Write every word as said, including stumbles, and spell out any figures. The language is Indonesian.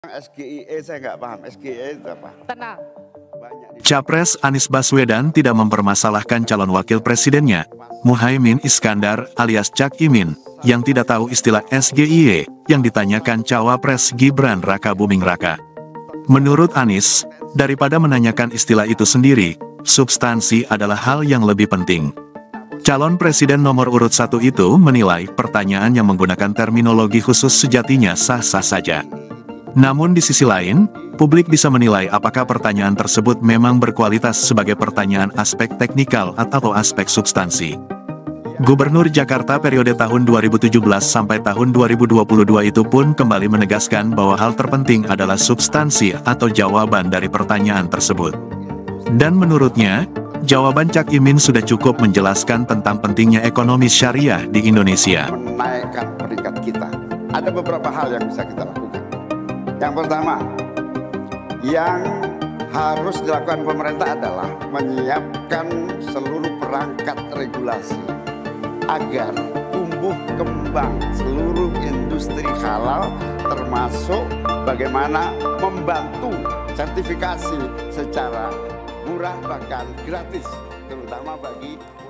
S G I E saya nggak paham. S G I E itu apa? Tenang. Capres Anies Baswedan tidak mempermasalahkan calon wakil presidennya, Muhaimin Iskandar alias Cak Imin, yang tidak tahu istilah S G I E yang ditanyakan Cawapres Gibran Raka Buming Raka. Menurut Anies, daripada menanyakan istilah itu sendiri, substansi adalah hal yang lebih penting. Calon presiden nomor urut satu itu menilai pertanyaan yang menggunakan terminologi khusus sejatinya sah-sah saja. Namun di sisi lain, publik bisa menilai apakah pertanyaan tersebut memang berkualitas sebagai pertanyaan aspek teknikal atau aspek substansi. Gubernur Jakarta periode tahun dua ribu tujuh belas sampai tahun dua ribu dua puluh dua itu pun kembali menegaskan bahwa hal terpenting adalah substansi atau jawaban dari pertanyaan tersebut. Dan menurutnya, jawaban Cak Imin sudah cukup menjelaskan tentang pentingnya ekonomi syariah di Indonesia. Menaikkan peringkat kita. Ada beberapa hal yang bisa kita lakukan. Yang pertama, yang harus dilakukan pemerintah adalah menyiapkan seluruh perangkat regulasi agar tumbuh kembang seluruh industri halal, termasuk bagaimana membantu sertifikasi secara murah bahkan gratis, terutama bagi